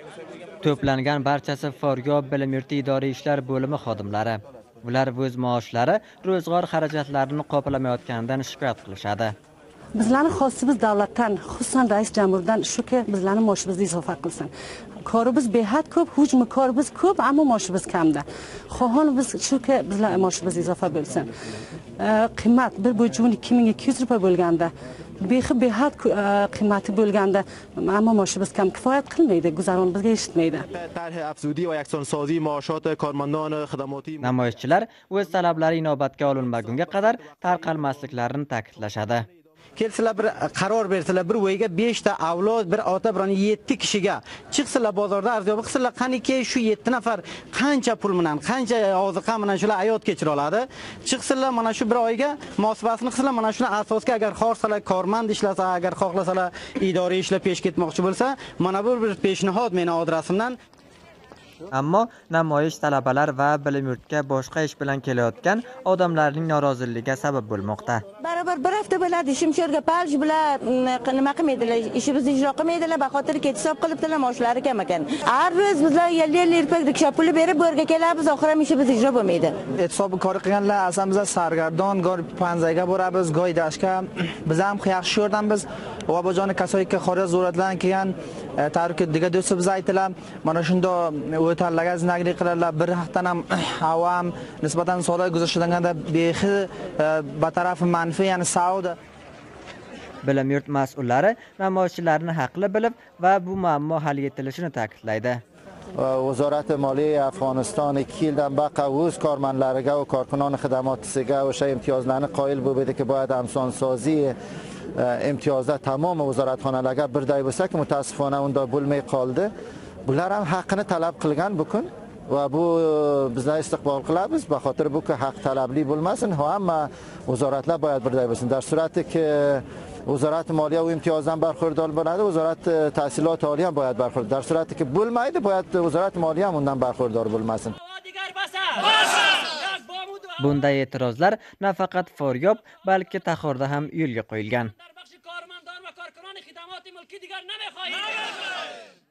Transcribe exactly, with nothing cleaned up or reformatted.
To'plangan barchasi Foryob bilim yurti idoriy ishlar bo'limi xodimlari. Ular o'z maoshlari, ro'zg'or xarajatlarini qoplamayotganidan shikoyat qilishadi. Bizlarning xosimiz davlatdan, xususan rais jamhuriyatdan shuki, bizlarning maoshimizni izofa qilsin. Korimiz behad ko'p, hujmi korimiz ko'p, ammo maoshimiz kamda. Xohonimiz shuki, bizlar maoshimiz izofa bo'lsin. Qiymat bir bo'juni ikki ming ikki yuz rupiya bo'lganda, behi behad qiymati bo'lganda, ammo maoshimiz kam kifoyat qilmaydi, guzaron bizga yetmaydi. Namoyishchilar o'z talablari inobatga olinmagunga qadar tarqalmasliklarini ta'kidlashadi. Kelsalar bir qaror bersalar, bir o'yga besh ta avlod, bir ota, bir ona yetti kishiga chiqsalar bozorda arziyoblik qilsalar, qaniki shu yetti nafar qancha pul bilan, qancha oziqa bilan shular hayot kechira oladi. Chiqsalar mana shu bir oyga muhosabasini qilsalar, mana shuni asosga agar xohlasalar, kormand ishlasa, agar xohlasalar idoriy ishlar pesh ketmoqchi bo'lsa, mana bu bir peshnihod meni adresimdan. Ammo namoyish talabalar va bilim yurtga boshqa ish bilan kelayotgan odamlarning noroziligiga sabab bo'lmoqda. Barabar bir hafta bo'ladi, ishimchorga palj bilan nima qilmaydilar, ishimizni ijro qilmaydilar, baxotir hisob qilibdilar, maoshlari kam ekan. Har ro'z bizlar ellik ellik rupiya riksha puli berib bo'rga kelamiz, oxiri ham ishimiz ijro bo'lmaydi. E'tisobi kor qilganlar asamizda sargardon, go'r panzaga boramiz, go'y dashka. Biz ham yaxshi yordammiz. Va bojoni kasoyga xorij zo'ratlan kelgan tarixga diga do'sti biz aytdilar, mana shunda o'talarga zinaglik qiladilar. Bir haftadan ham avam nisbatan so'roq guzashtirganda behi bataraf manfi, ya'ni Saudiya. Bilim yurt mas'ullari namoyishchilarni haqli bilib va bu muammo hal etilishini ta'kidlaydi. Vazorat Moliya Afg'oniston ikki yildan baqa o'z kormanlariga va korxona xizmatchisiga o'sha imtiyozlarni qoyil bo'ldi-ki, boyad amsonsozi imtiyozlar tamom vazoratxonalarga birday bo'lsa-ki, mutaasifona unda bo'lmay qoldi. Bular ham haqqini talab qilgan bu kun va bu bizlar istiqbol qilamiz. Baxotir bu ki haq talabli bo'lmasin, hamma vazoratlar boyad birday bo'lsin. Dar suratiki Vazorat Moliya u imtiyozdan barxo'rdor bo'ladi, Vazorat tahsilot oliy ham boyad barxo'rdor. Dar suratiki bo'lmaydi, boyad Vazorat Moliya ham undan barxo'rdor bo'lmasin. Bunday e'tirozlar nafaqat Foryob, balki Taxorda ham yo'lga qo'yilgan.